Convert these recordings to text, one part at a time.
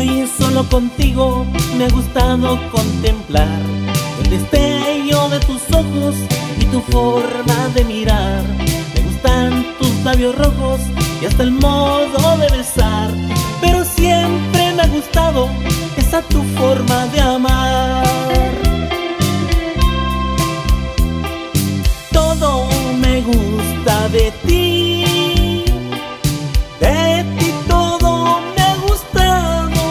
Hoy solo contigo me ha gustado contemplar el destello de tus ojos y tu forma de mirar. Me gustan tus labios rojos y hasta el modo de besar, pero siempre me ha gustado esa tu forma de amar. Todo me gusta de ti, de ti todo me ha gustado.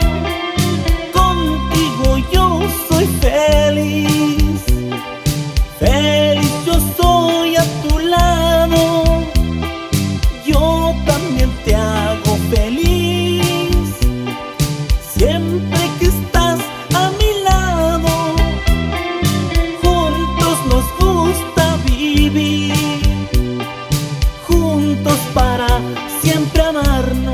Contigo yo soy feliz, feliz yo soy a tu lado. Yo también te hago feliz, siempre que estás a mi lado. Juntos nos gusta vivir, juntos para siempre amarnos.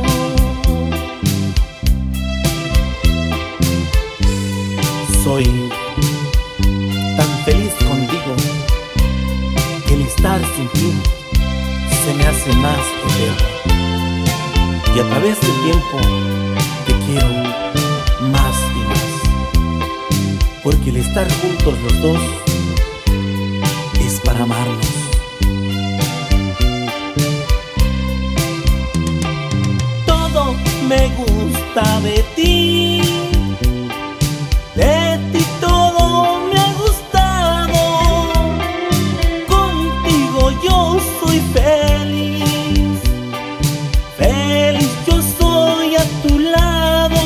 Soy tan feliz contigo que el estar sin ti se me hace más eterno, y a través del tiempo te quiero más y más, porque el estar juntos los dos es para amarnos. Todo me gusta de ti, de ti todo me ha gustado. Contigo yo soy feliz, feliz yo soy a tu lado.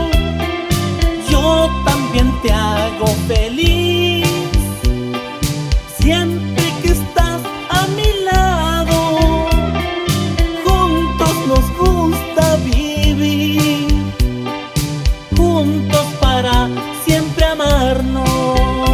Yo también te hago feliz, siempre que estás a mi lado. Juntos nos gusta vivir, juntos para siempre amarnos.